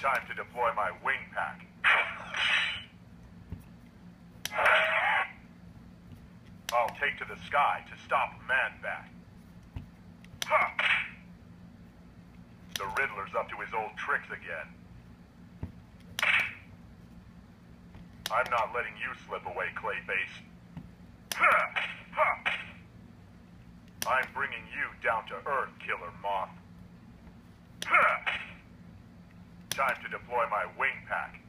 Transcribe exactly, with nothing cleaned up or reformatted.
Time to deploy my wing pack. I'll take to the sky to stop Man-Bat. The Riddler's up to his old tricks again. I'm not letting you slip away, Clayface. I'm bringing you down to Earth, Killer Moth. Time to deploy my wing pack.